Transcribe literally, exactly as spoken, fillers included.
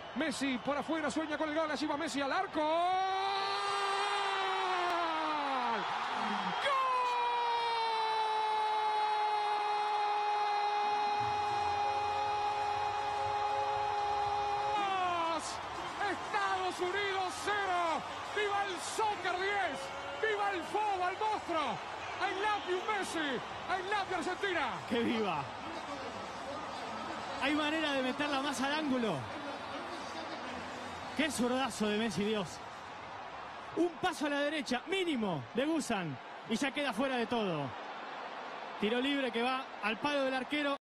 Messi por afuera, sueña con el gol. Allí va Messi al arco. ¡Gol! ¡Gol! Estados Unidos cero. ¡Viva el soccer diez! ¡Viva el fútbol, monstruo! I love you, Messi. I love you, Argentina. ¡Qué viva! ¿Hay manera de meterla más al ángulo? ¡Qué zurdazo de Messi, Dios! Un paso a la derecha, mínimo, de Guzan. Y ya queda fuera de todo. Tiro libre que va al palo del arquero.